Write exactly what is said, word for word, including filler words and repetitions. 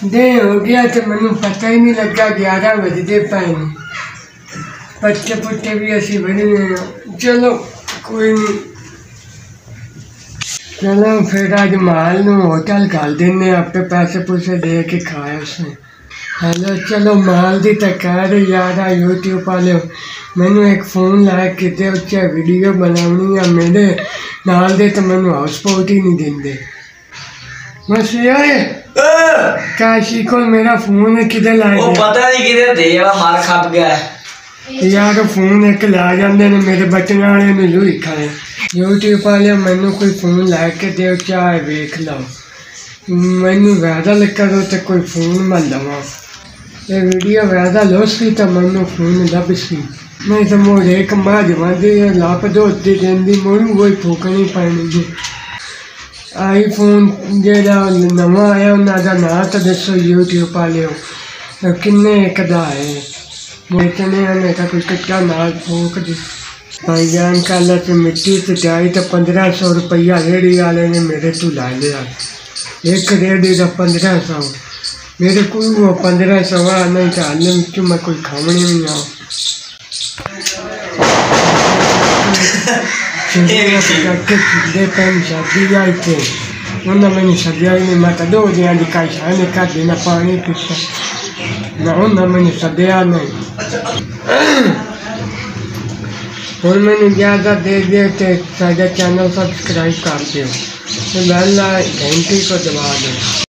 दे हो गया तो मैनू पता ही नहीं लगा ग्यारह बजते पे ने पत्ते पुट्टे भी असी बने। चलो कोई नहीं, चलो फिर अज माल नू होटल कर देने आपे पैसे पूसे दे के खाए उसने। हेलो चलो माल दी तो कह रहे यार यूट्यूब वाले मैनू एक फोन ला के दे उच्चे वीडियो बनानी है मेरे नाल दे तो मैनू हाउसपोर्ट ही नहीं देंदे। बस यार काशी को मेरा फोन किधर लाया वो पता नहीं किधर थे यार मार खप गया है यार फोन एक ला जाते ने मेरे बचने वाले ने लू ही खाए। यूट्यूब वाले मैनू कोई फोन ला के दे चाहे वेख लो मैनू वायरल करो तो कोई फोन मैं लवा ये वीडियो वायरल हो सी तो मैनू फोन लभ सी नहीं तो मोड़ एक माज बंदी लाप दो देंदी मोड़ू कोई फूकनी पैनी। आई फोन जेड़ा नवा आया उन्होंने ना तो दसो यूट्यूब वाले किन्ने एक दा है बेचने ने का कोई कच्चा नाल फूक दी भाई जान कल तो मिट्टी से जाई तो पंद्रह सौ रुपया रेड़ी वाले ने मेरे तू ला लिया एक रेड़ी का पंद्रह सौ मेरे को वो पंद्रह सौ आ नहीं तो हाल में मैं कोई खाने नहीं आओ पैन शादी आई थे उन्हें मैंने सदिया ही नहीं मैं दो दिन दिखाई शाने का देना पानी पीता ना उन्हें मैंने सदिया नहीं और मैंने ज़्यादा दे दिए तो साढ़े चैनल सब्सक्राइब कर दो बेल घंटी को दबा दो।